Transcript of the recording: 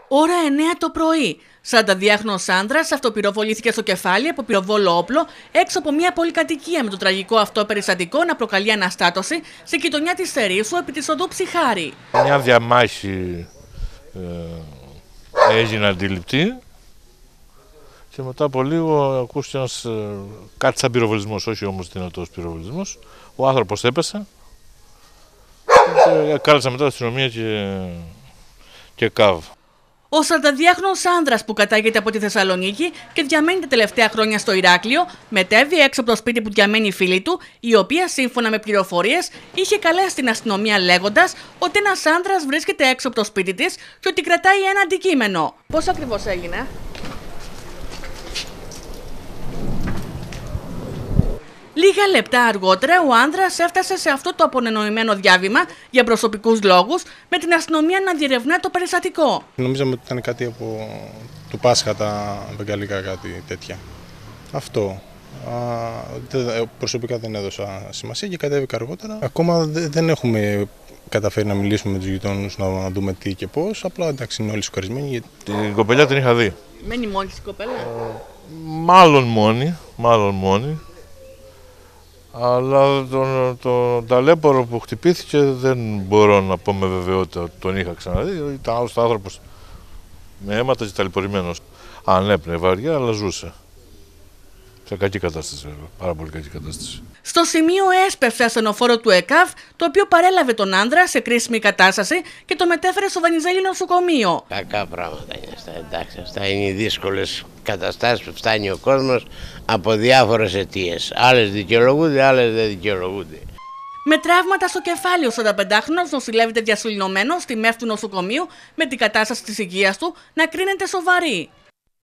Ώρα 9 το πρωί. 42χρονος άνδρας αυτοπυροβολήθηκε στο κεφάλι από πυροβόλο όπλο έξω από μια πολυκατοικία, με το τραγικό αυτό περιστατικό να προκαλεί αναστάτωση στη γειτονιά της Θερίσου επί της οδού Ψυχάρη. Μια διαμάχη έγινε αντιληπτή και μετά από λίγο ακούστηκε ένας κάτι σαν πυροβολισμός, όχι όμως δυνατός πυροβολισμός. Ο άνθρωπος έπεσε και κάλεσα μετά αστυνομία και ΚΑΒ. Ο 42χρονος άνδρας, που κατάγεται από τη Θεσσαλονίκη και διαμένει τα τελευταία χρόνια στο Ηράκλειο, μετέβη έξω από το σπίτι που διαμένει η φίλη του, η οποία σύμφωνα με πληροφορίες είχε καλέσει την αστυνομία λέγοντας ότι ένας άνδρας βρίσκεται έξω από το σπίτι της και ότι κρατάει ένα αντικείμενο. Πώς ακριβώς έγινε? Λίγα λεπτά αργότερα ο άνδρας έφτασε σε αυτό το απονενοημένο διάβημα για προσωπικούς λόγους, με την αστυνομία να διερευνά το περιστατικό. Νομίζαμε ότι ήταν κάτι από του Πάσχα, τα βεγγαλικά, κάτι τέτοια. Αυτό. Προσωπικά δεν έδωσα σημασία και κατέβηκα αργότερα. Ακόμα δεν έχουμε καταφέρει να μιλήσουμε με τους γειτόνους, να δούμε τι και πώς. Απλά εντάξει, είναι όλοι σοκαρισμένοι. Την κοπελιά την είχα δει. Μένει μόνη η κοπέλα? Μάλλον μόνη. Αλλά τον ταλέπορο που χτυπήθηκε δεν μπορώ να πω με βεβαιότητα ότι τον είχα ξαναδεί. Ήταν άλλος άνθρωπος με αίματα και ταλαιπωρημένος. Ανέπνεε βαριά, αλλά ζούσε. Σε κακή κατάσταση, βέβαια. Πάρα πολύ κακή κατάσταση. Στο σημείο έσπευσε ασθενοφόρο του ΕΚΑΒ, το οποίο παρέλαβε τον άνδρα σε κρίσιμη κατάσταση και το μετέφερε στο Βανιζέλη νοσοκομείο. Κακά πράγματα είναι αυτά, εντάξει. Αυτά είναι οι δύσκολες καταστάσεις που φτάνει ο κόσμος από διάφορες αιτίες. Άλλες δικαιολογούνται, άλλες δεν δικαιολογούνται. Με τραύματα στο κεφάλι, ο 45χρονος νοσηλεύεται διασωληνωμένος στη ΜΕΦ του νοσοκομείου, με την κατάσταση της υγείας του να κρίνεται σοβαρή.